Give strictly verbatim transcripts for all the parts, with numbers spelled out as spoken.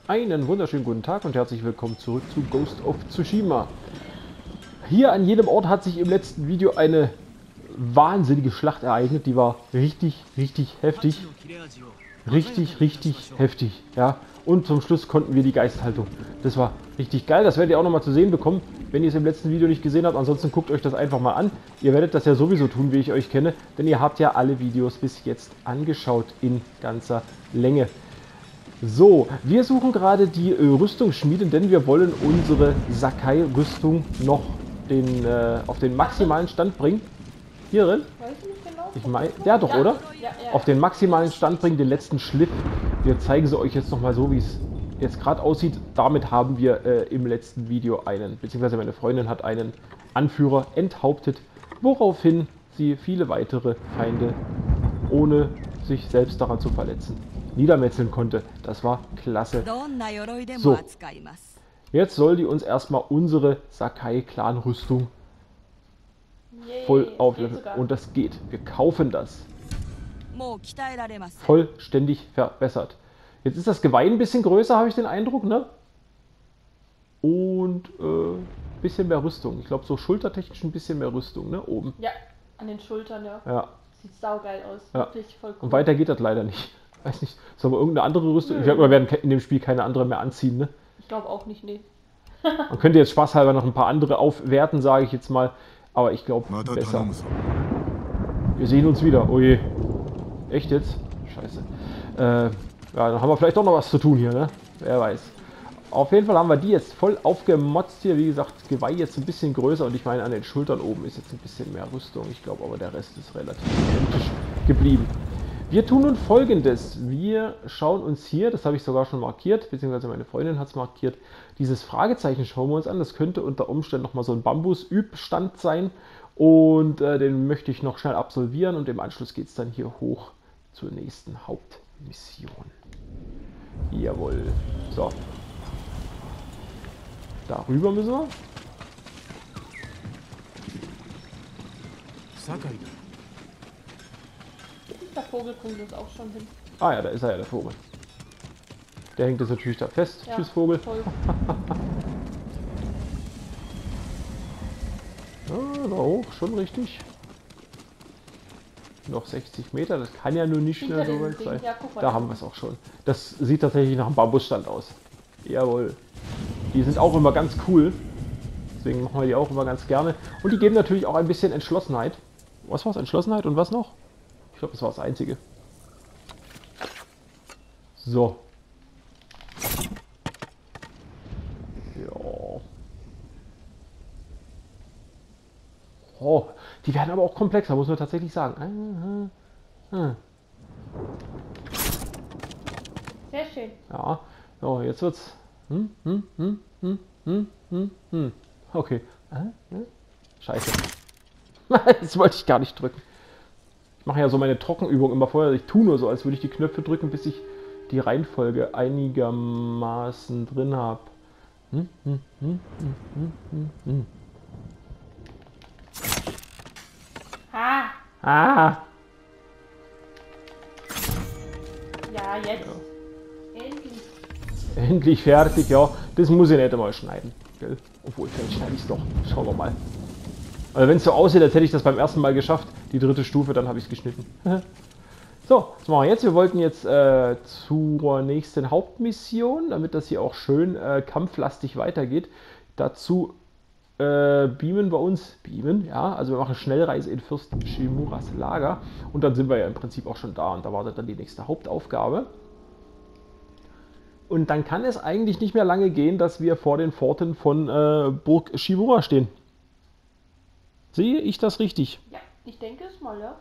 Einen wunderschönen guten Tag und herzlich willkommen zurück zu Ghost of Tsushima. Hier an jedem Ort hat sich im letzten Video eine wahnsinnige Schlacht ereignet. Die war richtig, richtig heftig. Richtig, richtig heftig. Ja. Und zum Schluss konnten wir die Geisthaltung. Das war richtig geil. Das werdet ihr auch nochmal zu sehen bekommen, wenn ihr es im letzten Video nicht gesehen habt. Ansonsten guckt euch das einfach mal an. Ihr werdet das ja sowieso tun, wie ich euch kenne. Denn ihr habt ja alle Videos bis jetzt angeschaut in ganzer Länge. So, wir suchen gerade die äh, Rüstungsschmiede, denn wir wollen unsere Sakai-Rüstung noch den, äh, auf den maximalen Stand bringen. Hier drin? Weiß ich nicht genau. Ich meine, ja doch, ja, oder? Ja, ja. Auf den maximalen Stand bringen, den letzten Schliff. Wir zeigen sie euch jetzt nochmal so, wie es jetzt gerade aussieht. Damit haben wir äh, im letzten Video einen, beziehungsweise meine Freundin hat einen Anführer enthauptet, woraufhin sie viele weitere Feinde ohne sich selbst daran zu verletzen niedermetzeln konnte. Das war klasse. So, jetzt soll die uns erstmal unsere Sakai-Clan-Rüstung voll aufladen. Und das geht. Wir kaufen das. Vollständig verbessert. Jetzt ist das Geweih ein bisschen größer, habe ich den Eindruck, ne? Und ein äh, bisschen mehr Rüstung. Ich glaube, so schultertechnisch ein bisschen mehr Rüstung, ne? Oben. Ja, an den Schultern, ja. Ja. Sieht saugeil aus. Ja. Wirklich voll cool. Und weiter geht das leider nicht. Weiß nicht, sollen wir irgendeine andere Rüstung? Nö. Ich glaube, wir werden in dem Spiel keine andere mehr anziehen, ne? Ich glaube auch nicht, nee. Man könnte jetzt spaßhalber noch ein paar andere aufwerten, sage ich jetzt mal. Aber ich glaube, besser. Wir sehen uns wieder. Oh je. Echt jetzt? Scheiße. Äh, ja, dann haben wir vielleicht doch noch was zu tun hier, ne? Wer weiß. Auf jeden Fall haben wir die jetzt voll aufgemotzt hier. Wie gesagt, das Geweih jetzt ein bisschen größer. Und ich meine, an den Schultern oben ist jetzt ein bisschen mehr Rüstung. Ich glaube aber, der Rest ist relativ identisch geblieben. Wir tun nun Folgendes. Wir schauen uns hier, das habe ich sogar schon markiert, beziehungsweise meine Freundin hat es markiert, dieses Fragezeichen schauen wir uns an. Das könnte unter Umständen nochmal so ein Bambus-Übstand sein. Und äh, den möchte ich noch schnell absolvieren und im Anschluss geht es dann hier hoch zur nächsten Hauptmission. Jawohl. So. Darüber müssen wir. Sakai. Der Vogel kommt jetzt auch schon hin. Ah ja, da ist er ja, der Vogel. Der hängt jetzt natürlich da fest. Ja, Tschüss, Vogel. Ja, da hoch, schon richtig. Noch sechzig Meter, das kann ja nur nicht schnell so weit sein. Ja, da haben wir es auch schon. Das sieht tatsächlich nach einem Bambusstand aus. Jawohl. Die sind auch immer ganz cool. Deswegen machen wir die auch immer ganz gerne. Und die geben natürlich auch ein bisschen Entschlossenheit. Was war es? Entschlossenheit und was noch? Ich glaube, das war das Einzige. So. Ja. Oh, die werden aber auch komplexer, muss man tatsächlich sagen. Sehr schön. Ja. So, jetzt wird's. Hm, hm, hm, hm, hm, hm, hm. Okay. Scheiße. Das wollte ich gar nicht drücken. Ich mache ja so meine Trockenübung immer vorher. Ich tue nur so, als würde ich die Knöpfe drücken, bis ich die Reihenfolge einigermaßen drin habe. Hm, hm, hm, hm, hm, hm, hm. Ah! Ah! Ja, jetzt. Ja. Endlich. Endlich fertig, ja. Das muss ich nicht einmal schneiden. Gell? Obwohl, vielleicht schneide ich es doch. Schauen wir mal. Also wenn es so aussieht, als hätte ich das beim ersten Mal geschafft, die dritte Stufe, dann habe ich es geschnitten. So, was machen wir jetzt? Wir wollten jetzt äh, zur nächsten Hauptmission, damit das hier auch schön äh, kampflastig weitergeht. Dazu äh, beamen wir uns, beamen, ja, also wir machen Schnellreise in Fürst Shimuras Lager und dann sind wir ja im Prinzip auch schon da und da wartet dann die nächste Hauptaufgabe. Und dann kann es eigentlich nicht mehr lange gehen, dass wir vor den Pforten von äh, Burg Shimura stehen. Sehe ich das richtig? Ja, ich denke es mal, ja.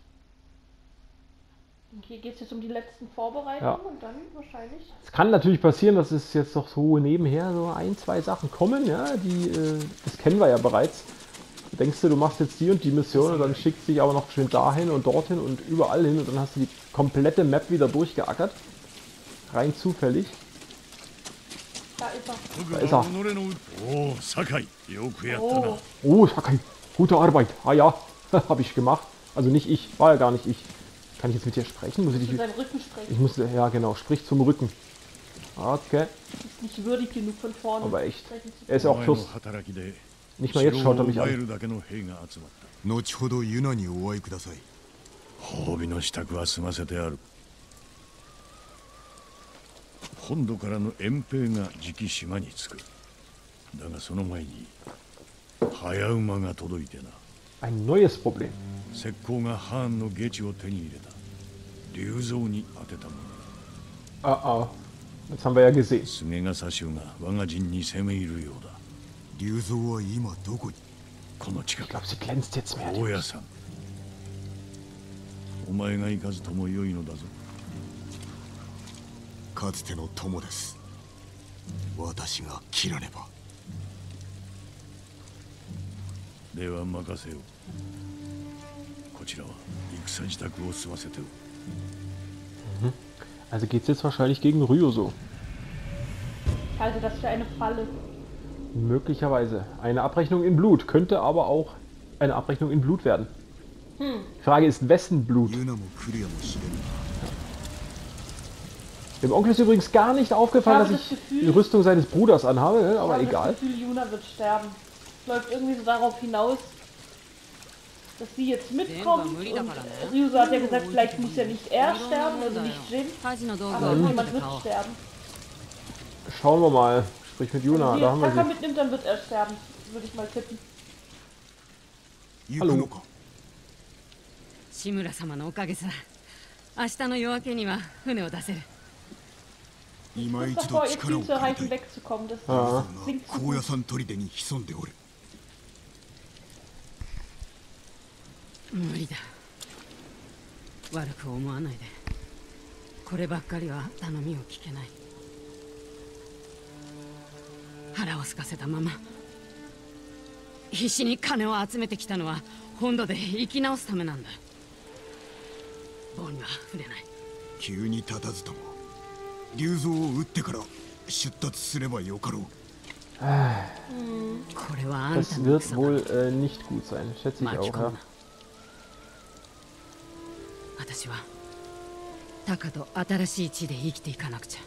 Und hier geht es jetzt um die letzten Vorbereitungen ja. Und dann wahrscheinlich... Es kann natürlich passieren, dass es jetzt noch so nebenher so ein, zwei Sachen kommen, ja, die, äh, das kennen wir ja bereits. Du denkst du, du machst jetzt die und die Mission und dann schickt sich aber noch schön dahin und dorthin und überall hin und dann hast du die komplette Map wieder durchgeackert. Rein zufällig. Da ist er. Da ist er. Oh, Sakai. Oh, oh Sakai. Gute Arbeit. Ah ja, habe ich gemacht. Also nicht ich, war ja gar nicht ich. Kann ich jetzt mit dir sprechen? Muss ich dich... Mit seinem Rücken sprechen. Ich muss, ja genau, sprich zum Rücken. Okay. Ist nicht würdig genug von vorne. Aber echt. Er ist auch Fürst. Nicht mal jetzt schaut er mich an. 後ほどユナにお会いください。 褒美の支度は済ませてある。本土からの遠兵がじき島に着く。だがその前に早馬が届いてな。 Ein neues Problem. 石膏がハーンの下地を手に入れた。竜蔵に当てたもの。 Ah, ah. Das haben wir ja gesehen. 菅笠衆が我が陣に攻め入るようだ。 竜蔵は今どこに？ この近 Ich く。 glaube, sie glänzt jetzt mehr. 大家さん。お前が行かずとも良いのだぞ。 かつての友です。私が切らねば。 では任せよう。こちらは戦支度を済ませておる。 Also geht's jetzt wahrscheinlich gegen Ryoso. Ich halte das für eine Falle. Möglicherweise. Eine Abrechnung in Blut. Könnte aber auch eine Abrechnung in Blut werden. Hm. Die Frage ist, wessen Blut? Dem Onkel ist übrigens gar nicht aufgefallen, dass ich Gefühl, die Rüstung seines Bruders anhabe, aber ich egal. habe das Gefühl, Yuna wird sterben. Es läuft irgendwie so darauf hinaus, dass sie jetzt mitkommt. Und Ryoso hat ja gesagt, vielleicht muss ja nicht er sterben, also nicht Jin, aber irgendjemand wird sterben. Schauen wir mal. Sprich mit Yuna, Wenn da sie haben jetzt wir Taka sie. mitnimmt, dann wird er sterben, würde ich mal tippen. Hallo. 志村様のおかげさ。明日の夜明けには船を出せる。 今 Ich 一 muss 度 davor, ihr 力を Ziel zu 借り erreichen, たい。 wegzukommen. Das Ah. klingt zu 高 gut. 野山砦に潜んでおる。 無理だ。悪く思わないで。こればっかりは頼みを聞けない。腹を空かせたまま必死に金を集めてきたのは本土で生き直すためなんだ。棒には触れない。 急に立たずとも竜蔵を撃ってから出立すればよかろう。 これはあんた Das の wird 草だ。 wohl äh, nicht gut sein, schätze ich 巻き auch. 込む Ja. な。私はタカと新しい地で生きていかなくちゃ。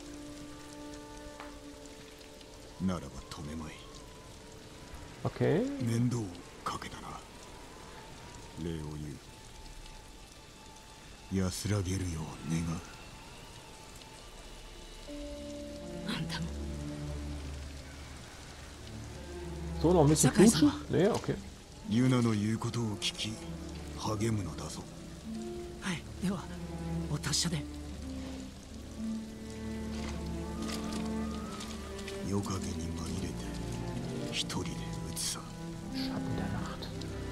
ならば止めまい。 Okay. 面倒をかけたな。礼を言う。安らげるよう願う。 あんたも So, noch ein bisschen knutschen? Nee, okay. ユナの言うことを聞き励むのだぞ。 はい、ではお達者で。 夜影に紛れて一人で撃つさ。 Schatten der Nacht.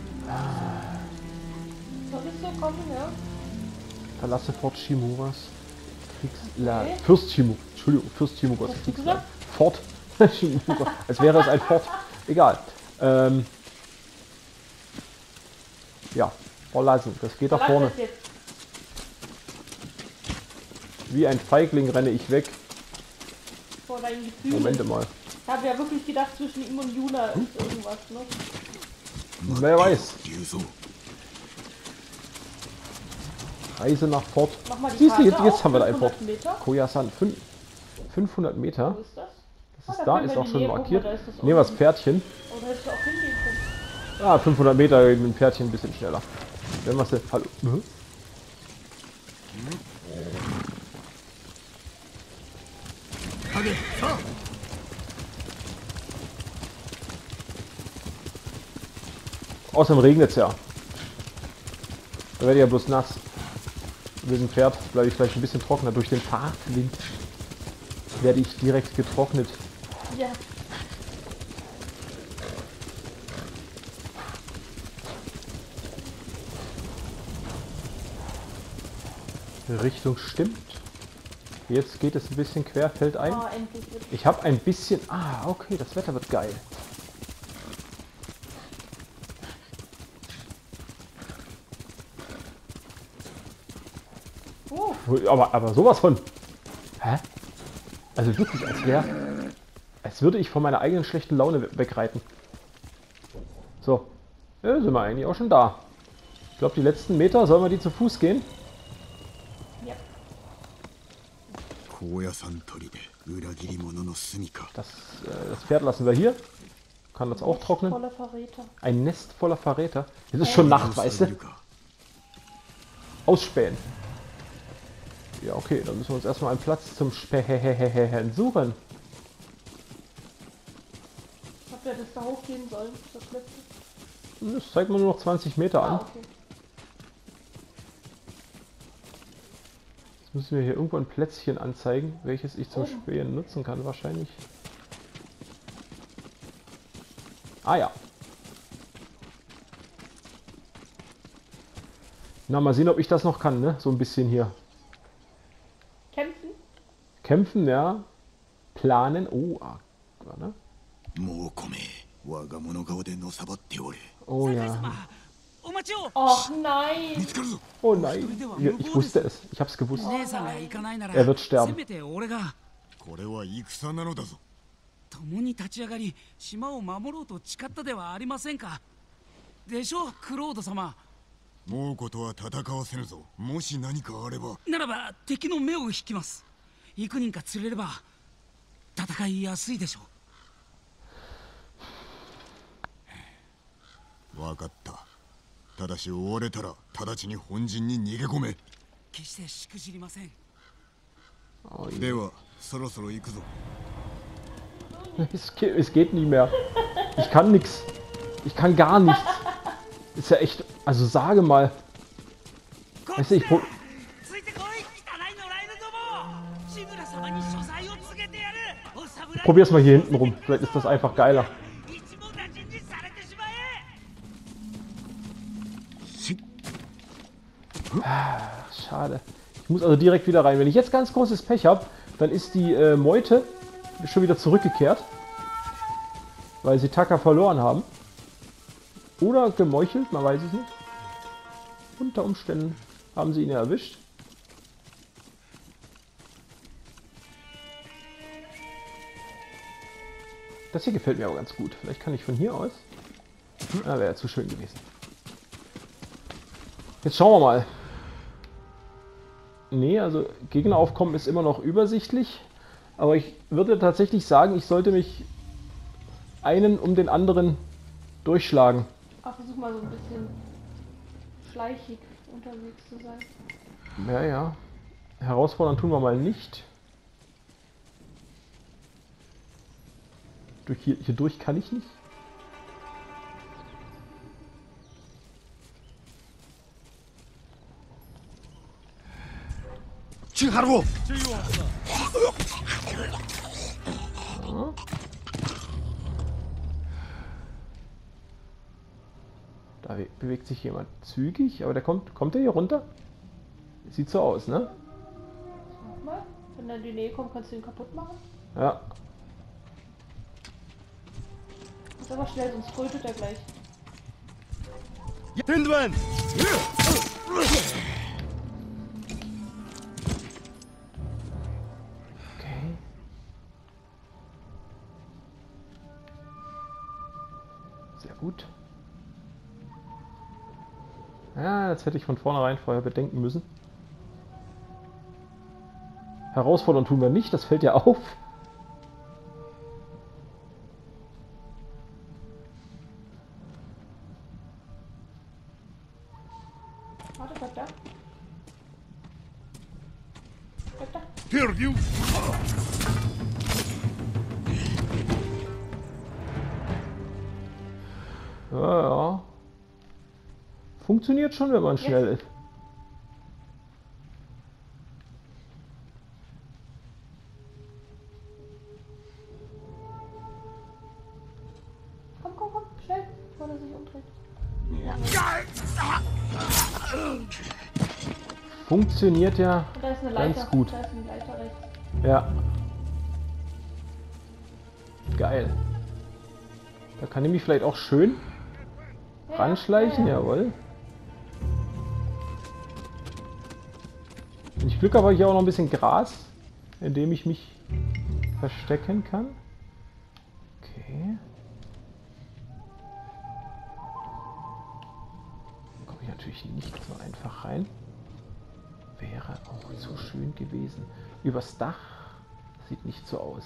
Soll es so kommen, ja? Verlasse Fort Shimuras Kriegslager. Okay. Fürst Shimura. Entschuldigung, Fürst Shimuras Was hast du Kriegslager. gesagt? Fort Shimura. Als wäre es ein Fort. Egal. Ähm. Ja, verlassen. Das geht da Verlass vorne. es jetzt. Wie ein Feigling renne ich weg. Vor deinen Gefühlen. Moment mal. Ich habe ja wirklich gedacht, zwischen ihm und Yuna ist irgendwas, ne? Wer weiß. 竜蔵。 Reise nach Fort. Mach mal die Siehst du, Karte jetzt, jetzt auf, haben wir da ein Fort. fünfhundert Meter. Koyasan. Fün- fünfhundert Meter. Wo ist das? Das Ah, ist da, können ist wir auch in die schon Nähe. Guck markiert. mal, da ist das Nehmen wir das unten. Pferdchen. Oh, da hättest du auch hingehen können. Ah, fünfhundert Meter mit dem Pferdchen ein bisschen schneller. Wenn wir es. Hallo. Mhm. Außerdem regnet es ja. Da werde ich ja bloß nass. Mit dem Pferd bleibe ich vielleicht ein bisschen trockener. Durch den Fahrtwind werde ich direkt getrocknet. Ja. Die Richtung stimmt. Jetzt geht es ein bisschen querfeldein. Ah, endlich wird Ich habe ein bisschen... Ah, okay, das Wetter wird geil. Oh, Aber, aber sowas von... Hä? Also wirklich, als wäre... Als würde ich von meiner eigenen schlechten Laune we- wegreiten. So. Ja, sind wir eigentlich auch schon da. Ich glaube, die letzten Meter, sollen wir die zu Fuß gehen? ja. Das, äh, das Pferd lassen wir hier. Kann das auch trocknen. Voller Verräter. Ein Nest voller Verräter. Es ist schon Nacht, weißt du? Ausspähen. Ja, okay, dann müssen wir uns erstmal einen Platz zum Spähen suchen. Habt ihr das da hochgehen sollen? Das letzte? Das zeigt mir nur noch zwanzig Meter an. Ah, okay. Jetzt müssen wir hier irgendwo ein Plätzchen anzeigen, welches ich zum Oben. Spähen nutzen kann, wahrscheinlich. Ah ja. Na, mal sehen, ob ich das noch kann, ne? So ein bisschen hier. Kämpfen? Kämpfen, ja. Planen. Oh, ah, ne? Oh ja. Och nein! Oh nein. Ja, ich wusste es. Ich hab's gewusst. Er wird sterben. 共に立ち上がり島を守ろうと誓ったではありませんか。でしょう、クロード様。 猛虎とは戦わせぬぞ。もし何かあれば。 ならば敵の目を引きます。幾人か釣れれば戦いやすいでしょう。分かった。ただし追われたら直ちに本陣に逃げ込め。 決してしくじりません。 ではそろそろ行くぞ。 Es geht, es geht nicht mehr. Ich kann nichts. Ich kann gar nichts. Ist ja echt. Also sage mal. Weißt du, ich pro ich probier's mal hier hinten rum. Vielleicht ist das einfach geiler. Schade. Ich muss also direkt wieder rein. Wenn ich jetzt ganz großes Pech habe, dann ist die äh, Meute schon wieder zurückgekehrt, weil sie Taka verloren haben. Oder gemeuchelt, man weiß es nicht. Unter Umständen haben sie ihn ja erwischt. Das hier gefällt mir aber ganz gut. Vielleicht kann ich von hier aus... Ah, wäre ja zu schön gewesen. Jetzt schauen wir mal. Nee, also Gegneraufkommen ist immer noch übersichtlich. Aber ich würde tatsächlich sagen, ich sollte mich einen um den anderen durchschlagen. Ach, versuch mal so ein bisschen schleichig unterwegs zu sein. Ja, ja. Herausfordern tun wir mal nicht. Durch hier, hier durch kann ich nicht. Chiharu! Da bewegt sich jemand zügig, aber der kommt. Kommt der hier runter? Sieht so aus, ne? Mach mal. Wenn er in die Nähe kommt, kannst du ihn kaputt machen. Ja. Ist aber schnell, sonst trötet er gleich. Hindman! Okay. Sehr gut. Ja, das hätte ich von vornherein vorher bedenken müssen. Herausfordern tun wir nicht, das fällt ja auf. Warte, bleib da. Bleib da. Here you! Ja, ja. Funktioniert schon, wenn man schnell ist. Komm, komm, komm, schnell, bevor er sich umdreht. Funktioniert ja Und da ist eine Leiter. ganz gut. Da ist eine Leiter rechts. Ja. Geil. Da kann ich mich vielleicht auch schön Ja, ranschleichen, ja, ja. jawohl. Wenn ich Glück habe, habe ich auch noch ein bisschen Gras, in dem ich mich verstecken kann. Okay. Da komme ich natürlich nicht so einfach rein. Wäre auch zu schön gewesen. Übers Dach. Sieht nicht so aus.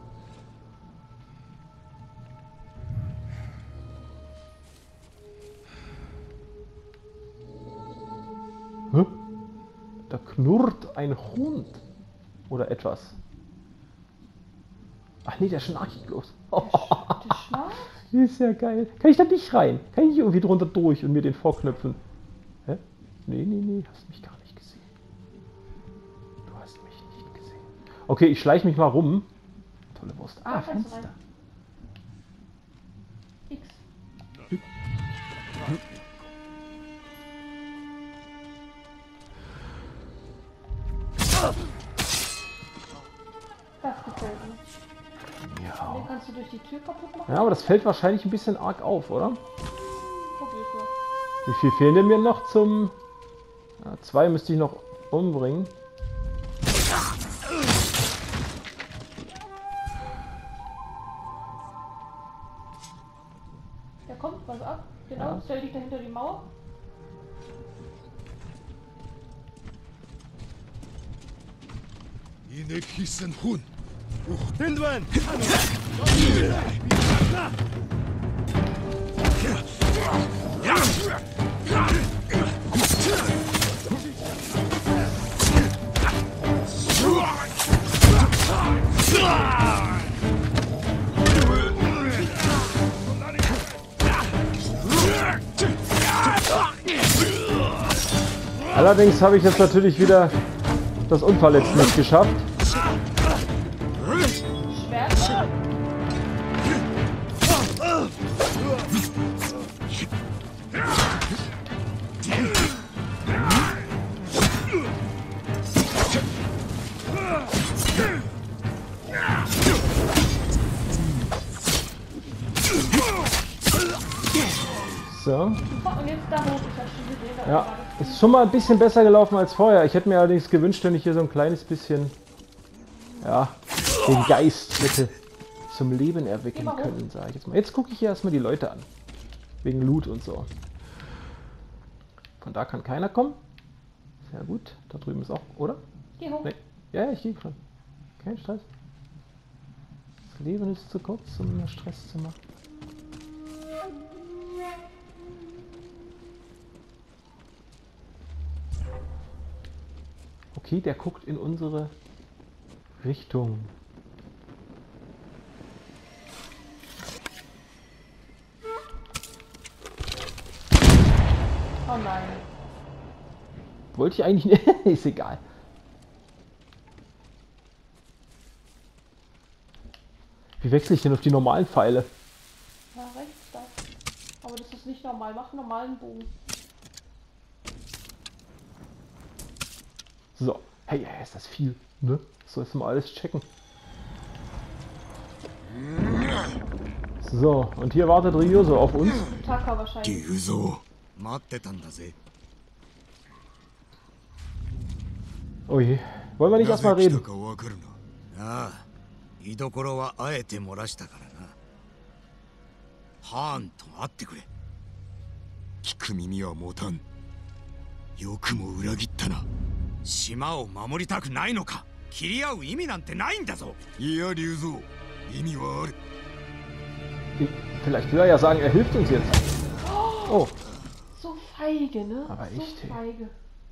Hä? Da knurrt ein Hund. Oder etwas. Ach nee, der schnarcht bloß. Der schnarcht? Ist ja geil. Kann ich da nicht rein? Kann ich nicht irgendwie drunter durch und mir den vorknöpfen? Hä? Nee, nee, nee, hast mich gar nicht gesehen. Du hast mich nicht gesehen. Okay, ich schleiche mich mal rum. Tolle Wurst. Ah, Fenster. X. Das gefällt mir. Ja. Den kannst du durch die Tür kaputt machen. Ja, aber das fällt wahrscheinlich ein bisschen arg auf, oder? Probier's mal. Wie viel fehlen denn mir noch zum... Ja, zwei müsste ich noch umbringen. Da kommt was ab. Genau, Ja. stell dich dahinter die Mauer. Allerdings habe ich jetzt natürlich wieder das unverletzt nicht geschafft. Schwert. So. Und jetzt da hoch. Ich hab schon gesehen, da Ja, oben war das. ist schon mal ein bisschen besser gelaufen als vorher. Ich hätte mir allerdings gewünscht, wenn ich hier so ein kleines bisschen, ja, den Geist hätte zum Leben erwecken können, sage ich jetzt mal. Jetzt gucke ich hier erstmal die Leute an. Wegen Loot und so. Von da kann keiner kommen. Sehr gut. Da drüben ist auch, oder? Geh hoch. Nee. Ja, ja, ich gehe schon. Kein Stress. Das Leben ist zu kurz, um mir Stress zu machen. Okay, der guckt in unsere Richtung. Oh nein. Wollte ich eigentlich nicht. Ist egal. Wie wechsle ich denn auf die normalen Pfeile? Ja, rechts da. Aber das ist nicht normal. Mach einen normalen Bogen. So. Hey, hey, ist das viel, ne? So, jetzt mal alles checken. So, und hier wartet Ryuzo auf uns. Taka wahrscheinlich. 竜蔵待ってたんだぜ。 Oh je. Wollen wir nicht な erstmal ぜ来た reden? かわかるな。ああ、居所はあえて漏らしたからな。ハーンと会ってくれ。聞く耳は持たん。よくも裏切ったな。島を守りたくないのか。切り合う意味なんてないんだぞ。いや、竜蔵、意味はある。 Vielleicht will er ja sagen, er hilft uns jetzt. Oh. So feige, ne? Aber so echt, ey. feige.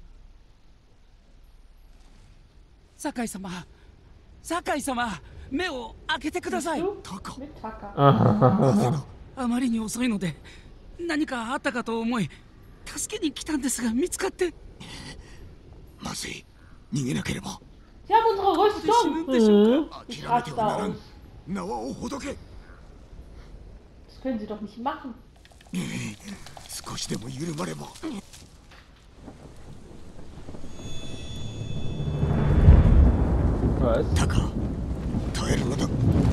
酒井様酒井様目を開けてください Du? Taka. Mit Taka. あまりに遅いので何かあったかと思い助けに来たんですが見つかってまずい。逃げなければ。 Sie haben unsere 死ぬ Rüstung. んでしょうか Ich 諦めて raste はなら aus. ん。縄をほどけ。 Das können sie doch nicht machen. 少しでも緩まれば。 Was? タカ、耐えるのだ。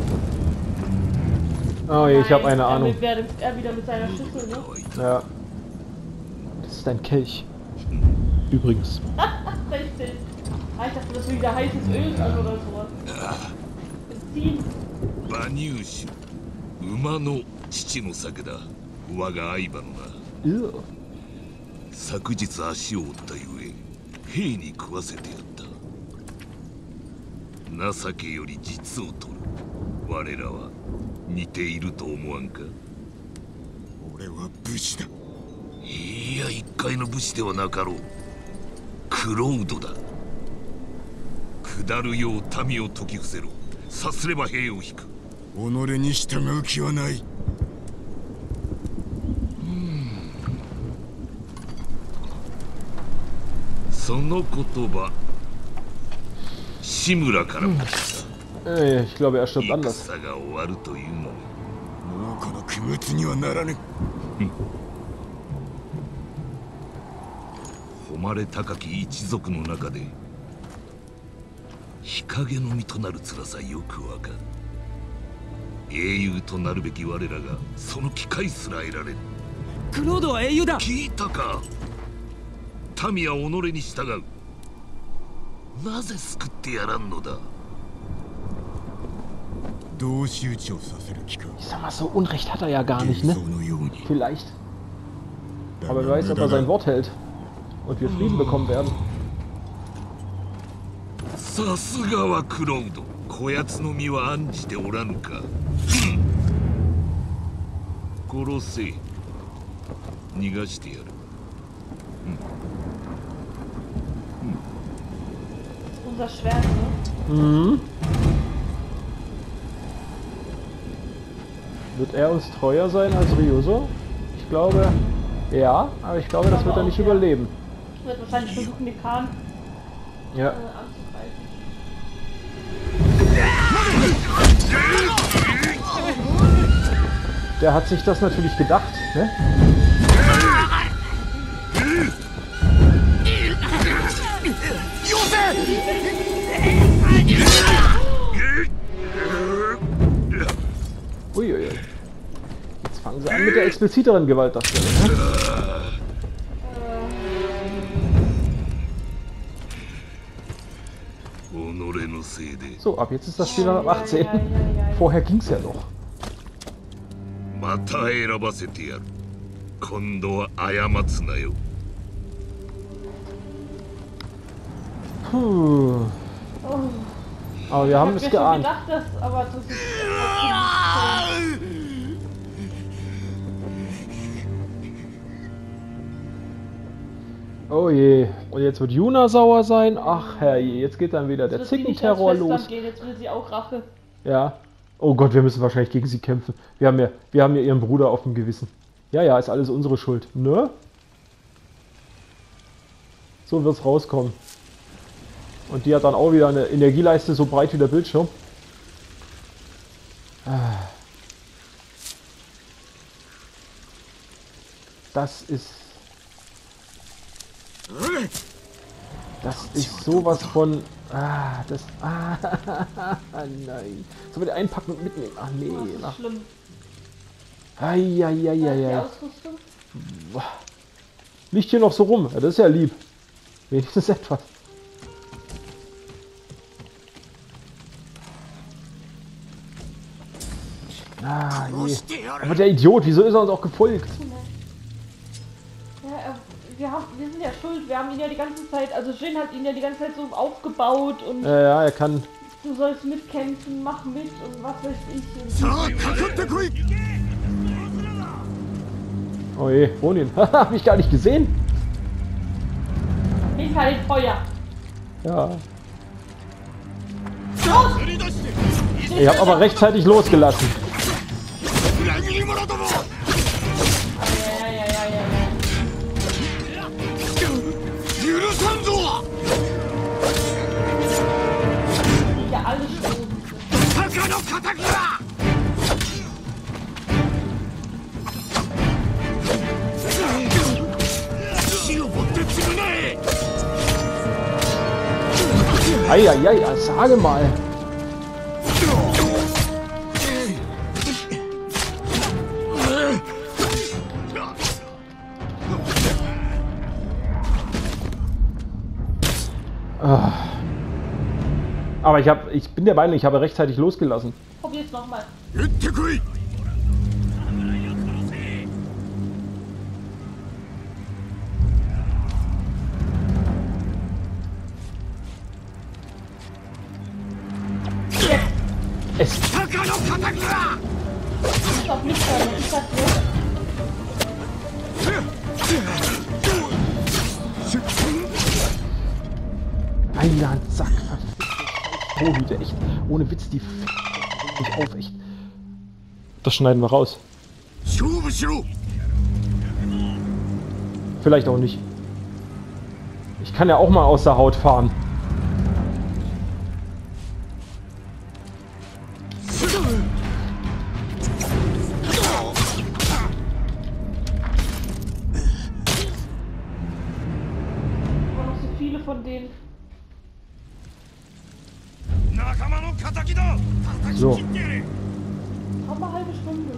Oh je, ich habe eine Nein, Ahnung. Er, wird- er wieder mit seiner Schüssel, ne? Ja. Das ist ein Kelch. Übrigens. Richtig. Ah, ich dachte, das ist wieder heißes Öl drin oder sowas. Benzin. 馬乳酒馬の父の酒だ。我が相場のな。 Ew. 昨日足を折ったゆえ兵に食わせてやった。 情けより実を取る。我らは似ていると思わんか。 俺は武士だ。 いや、一介の武士ではなかろう。クロードだ。下るよう民を説き伏せろ。さすれば兵を引く。 己に従う気はない。 その言葉、志村からも来た。 Ey, ich glaube, er stirbt anders. 戦が終わるというのに。 もうこの区別にはならぬ。 誉れ高き一族の中で日陰の身となる辛さよくわかる。英雄となるべき我らがその機会すら得られる。 クロードは英雄だ。 聞いたか。民は己に従う。なぜ救ってやらんのだ。 同士討ちをさせる気か。 Ich sag mal, so Unrecht hat er ja gar nicht, ne? 幻想のように。 Vielleicht. Aber wer weiß, ob er sein Wort hält. Und wir Frieden bekommen werden. さすがはクロード。こやつの身は案じておらぬか。殺せ。逃がしてやる。 Unser Schwert, ne? Mhm. Wird er uns treuer sein als Ryuzo? Ich glaube, ja, aber ich glaube, das wird er nicht überleben. Ich werde wahrscheinlich versuchen, den Kahn Ja. äh, anzugreifen. Der hat sich das natürlich gedacht, ne? Uiuiui. Jetzt fangen sie an mit der expliziteren Gewaltdarstellung, ne? So, ab jetzt ist das Spiel dann ab achtzehn. Vorher ging's ja noch. また選ばせてやる。今度は過つなよ。 Puh. Aber wir haben es Ich hab mir schon geahnt. gedacht, dass, aber das ist Oh je. Und jetzt wird Yuna sauer sein. Ach herrje, jetzt geht dann wieder der Zickenterror los. Gehen. Jetzt will sie auch Rache. Ja. Oh Gott, wir müssen wahrscheinlich gegen sie kämpfen. Wir haben ja, wir haben ja ihren Bruder auf dem Gewissen. Ja, ja, ist alles unsere Schuld. Ne? So wird's rauskommen. Und die hat dann auch wieder eine Energieleiste so breit wie der Bildschirm. Das ist... Das ist sowas von... Ah, das... Ah, nein. Sollen wir den einpacken und mitnehmen? Ach nee. Oh, das ist Ach. schlimm. Eieieiei. Die Ausrüstung? Liegt hier noch so rum. Ja, das ist ja lieb. Wenigstens etwas. Ah, je. Aber der Idiot, wieso ist er uns auch gefolgt? Ja, äh, wir, haben, wir sind ja schuld. Wir haben ihn ja die ganze Zeit, also Jin hat ihn ja die ganze Zeit so aufgebaut und Ja, ja, er kann... du sollst mitkämpfen, mach mit und was weiß ich. Und Oh je, Ronin. Hab ich gar nicht gesehen. ich halt Feuer. Ja. Ich hab aber rechtzeitig losgelassen. Ja, ja, ja, ja, ja. Ja, alles stimmt. Eieiei, sage mal. Ah. Aber ich habe, ich bin der Meinung, ich habe rechtzeitig losgelassen. Probier's nochmal. Es... Das ist auch nicht so, ich sag dir. Heiland, Sack, Strohhüte, echt. Ohne Witz, die f*** mich auf, echt. Das schneiden wir raus. Vielleicht auch nicht. Ich kann ja auch mal aus der Haut fahren. Von denen. So. Haben wir eine halbe Stunde.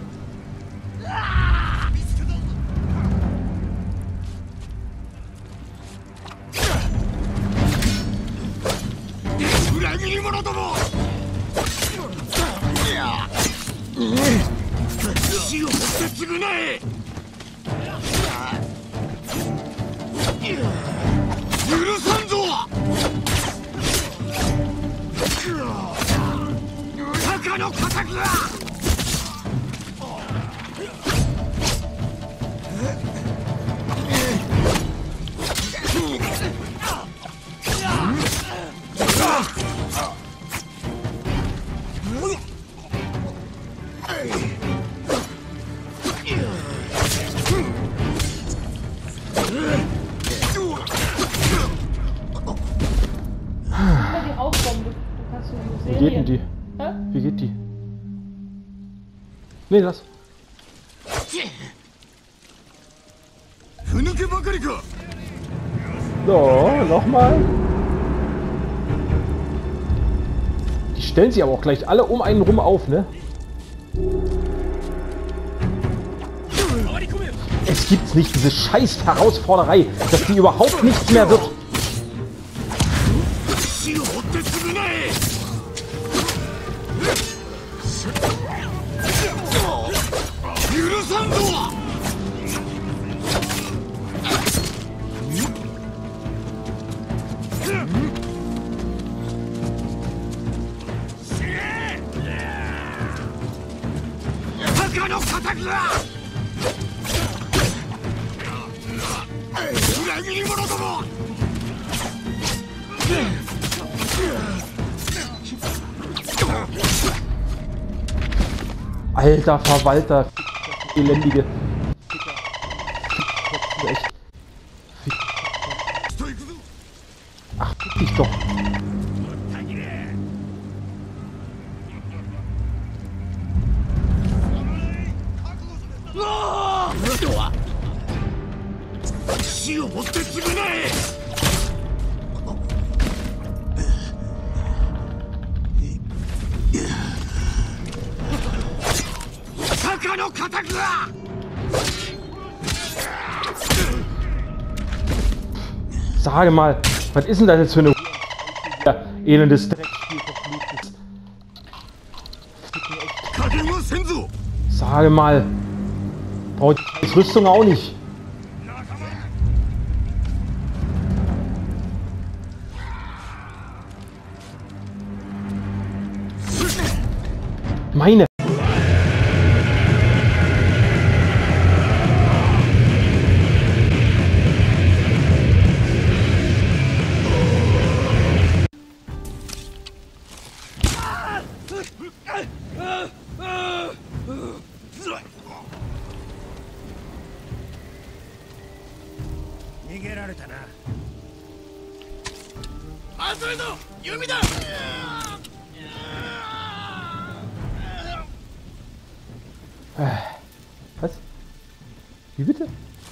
Wie geht denn die? Hä? Wie geht die? Nee, lass. So, nochmal. Die stellen sich aber auch gleich alle um einen rum auf, ne? Es gibt's nicht, diese scheiß Herausforderei, dass die überhaupt nichts mehr wird. Alter Verwalter, elendige. Echt. Ach, fick dich doch. Sage mal, was ist denn das jetzt für eine elendes Dreckspiel verfluchtes? Sage mal, braucht die Rüstung auch nicht. Meine. Was? Wie bitte?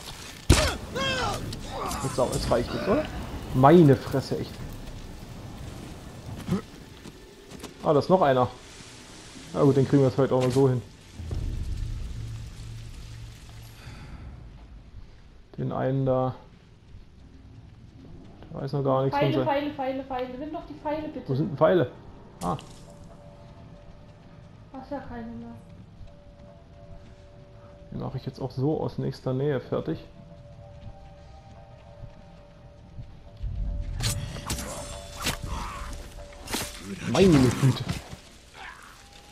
Jetzt, auch, jetzt reicht es, oder? Meine Fresse, echt. Ah, da ist noch einer. Na gut, den kriegen wir jetzt heute auch noch so hin. Den einen da. Der weiß noch gar nichts von Pfeile, sein. Pfeile, Pfeile, Pfeile. Nimm doch die Pfeile, bitte. Wo sind denn Pfeile? Ah. Hast ja keine mehr. Den mache ich jetzt auch so aus nächster Nähe fertig. Meine Güte.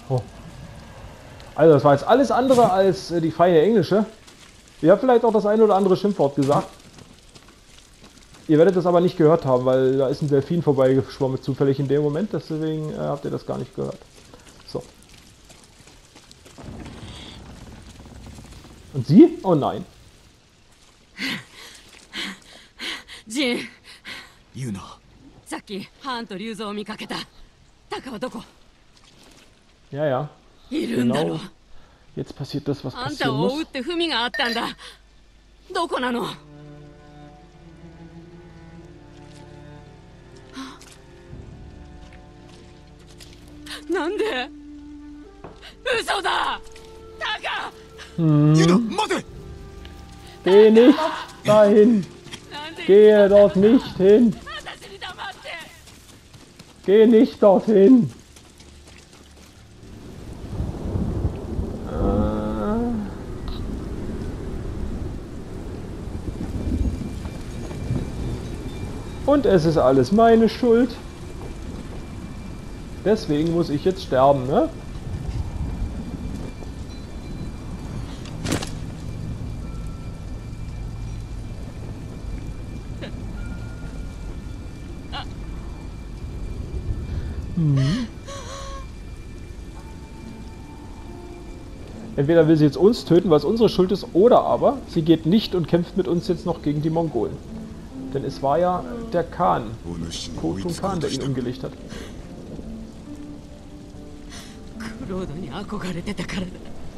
Oh. Also das war jetzt alles andere als äh, die feine englische. Ich habe vielleicht auch das eine oder andere Schimpfwort gesagt. Ihr werdet das aber nicht gehört haben, weil da ist ein Delfin vorbeigeschwommen zufällig in dem Moment. Deswegen äh, habt ihr das gar nicht gehört. So. Und sie? Oh nein. Jin. Yuna. さっきハーンと竜蔵を見かけた。タカはどこ？ Ja, ja. いるんだろう。 Jetzt passiert das, was あん passieren たを追う muss. って文があったんだ。どこなの？なんで？嘘だ。タカ。 Hm. Yuna, warte! Geh nicht dahin. なんで Gehe dort nicht hin. 私に黙って。 Geh nicht dorthin. Äh. Und es ist alles meine Schuld. Deswegen muss ich jetzt sterben, ne? Entweder will sie jetzt uns töten, weil es unsere Schuld ist, oder aber sie geht nicht und kämpft mit uns jetzt noch gegen die Mongolen. Denn es war ja der Khan, Khotun Khan, der ihn umgelegt hat. クロードに憧れてたからだ。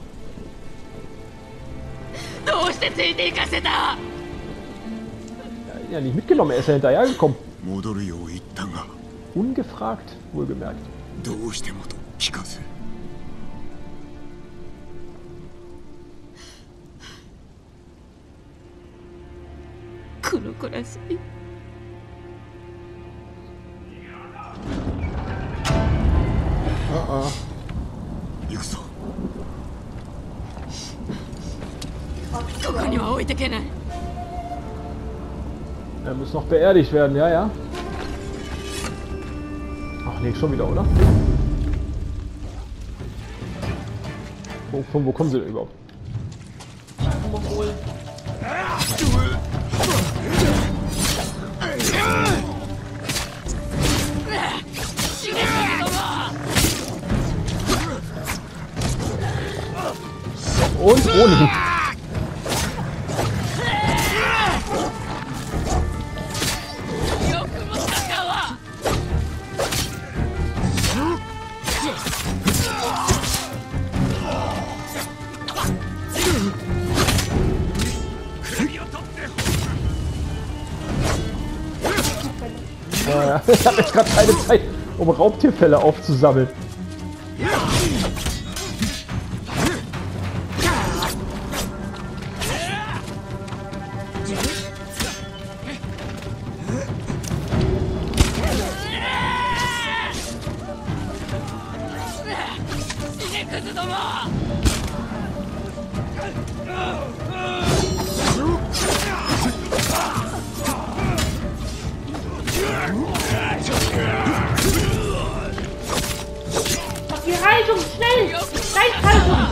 どうしてついていかせた？ Ja, nicht mitgenommen, er ist ja hinterhergekommen. 戻るよう言ったが、 Ungefragt, wohlgemerkt. どうしてもと聞かず。 この子らしい。 Uh-uh. 行くぞ。 ここには置いてけない。 Er muss noch beerdigt werden, ja, ja. Ach nee, schon wieder, oder? Wo, von wo kommen sie denn überhaupt? Mongolen. Und ohne. Ja, ich habe jetzt gerade keine Zeit, um Raubtierfälle aufzusammeln. Mach die Haltung, schnell! Gleichhaltung!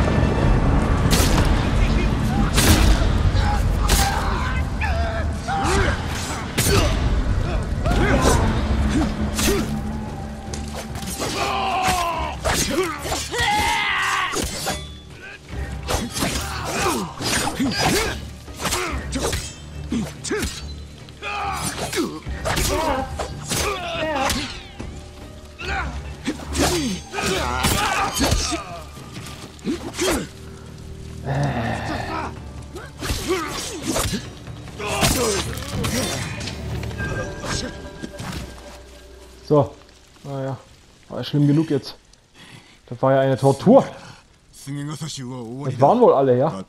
So, naja, war schlimm genug jetzt. Das war ja eine Tortur. Das waren wohl alle, ja?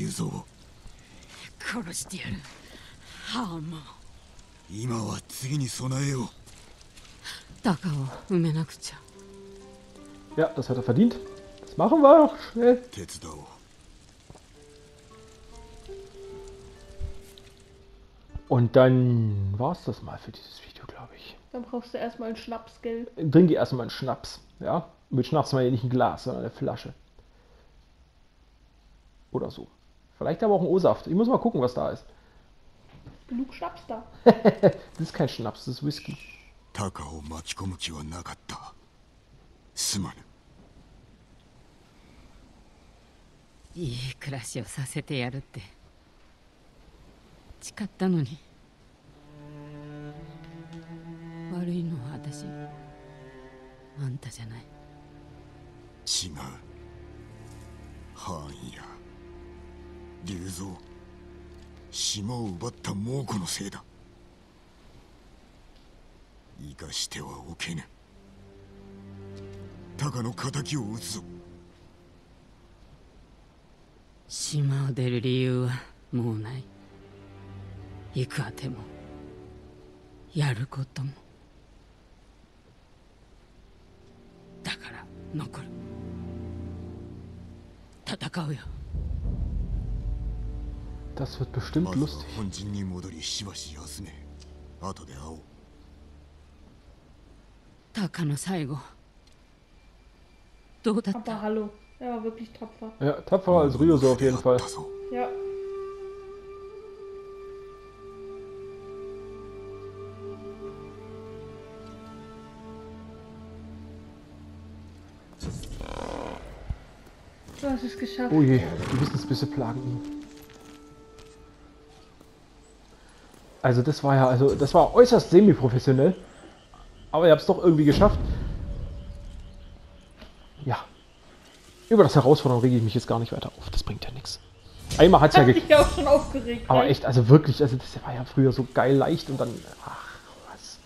殺してやる。ハーも。 今は次に備えよう。 タカを埋めなくちゃ。 Ja, das hat er verdient. Das machen wir doch schnell. 手伝おう。 Und dann war es das mal für dieses Video, glaube ich. Dann brauchst du erstmal ein Schnapsgeld. Trink dir erstmal einen Schnaps, ja? Mit Schnaps mal ja nicht ein Glas, sondern eine Flasche. Oder so. Vielleicht aber auch ein O-Saft. Ich muss mal gucken, was da ist. Genug Schnaps da. Das ist kein Schnaps, das ist Whisky. いい暮らしをさせてやるって誓ったのに。悪いのは私、あんたじゃない。 違う。ハーンや龍蔵、島を奪った猛虎のせいだ。生かしてはおけぬ。タカの敵を討つぞ。 島を出る理由はもうない。行くあてもやることも。だから残る。戦うよ。 Das wird bestimmt lustig. 本陣に戻りしばし休め。後で会おう。 タカの最後どうだっ Aber た？ hallo, er war wirklich tapfer. Ja, tapferer als Ryuzo auf jeden Fall. Ja. Du hast es geschafft. Oh je, Gewissensbisse plagen ihn. Also das war ja, also das war äußerst semi-professionell. Aber ihr habt es doch irgendwie geschafft. Ja. Über das Herausfordern rege ich mich jetzt gar nicht weiter auf. Das bringt ja nichts. Einmal hat es ja geklappt. Ich auch schon aufgeregt. Aber echt, also wirklich, also das war ja früher so geil leicht und dann, ach was.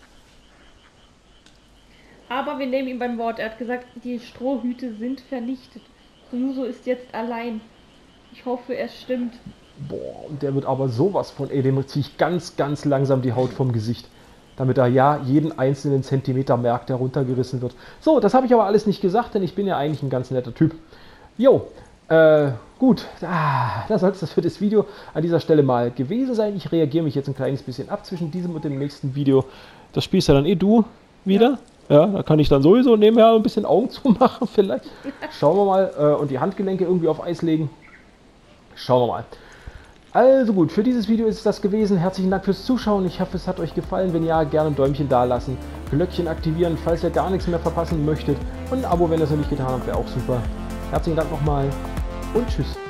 Aber wir nehmen ihn beim Wort. Er hat gesagt, die Strohhüte sind vernichtet. Ryuzo ist jetzt allein. Ich hoffe, es stimmt. Boah, und der wird aber sowas von, ey, dem ziehe ich ganz, ganz langsam die Haut vom Gesicht. Damit er ja jeden einzelnen Zentimeter merkt, der runtergerissen wird. So, das habe ich aber alles nicht gesagt, denn ich bin ja eigentlich ein ganz netter Typ. Jo, äh, gut, ah, da soll es das für das Video an dieser Stelle mal gewesen sein. Ich reagiere mich jetzt ein kleines bisschen ab zwischen diesem und dem nächsten Video. Das spielst ja dann eh du wieder. Ja, da kann ich dann sowieso nebenher ein bisschen Augen zumachen vielleicht. Schauen wir mal. Äh, und die Handgelenke irgendwie auf Eis legen. Schauen wir mal. Also gut, für dieses Video ist es das gewesen. Herzlichen Dank fürs Zuschauen. Ich hoffe, es hat euch gefallen. Wenn ja, gerne ein Däumchen da lassen. Glöckchen aktivieren, falls ihr gar nichts mehr verpassen möchtet. Und ein Abo, wenn ihr es noch nicht getan habt, wäre auch super. Herzlichen Dank nochmal und tschüss.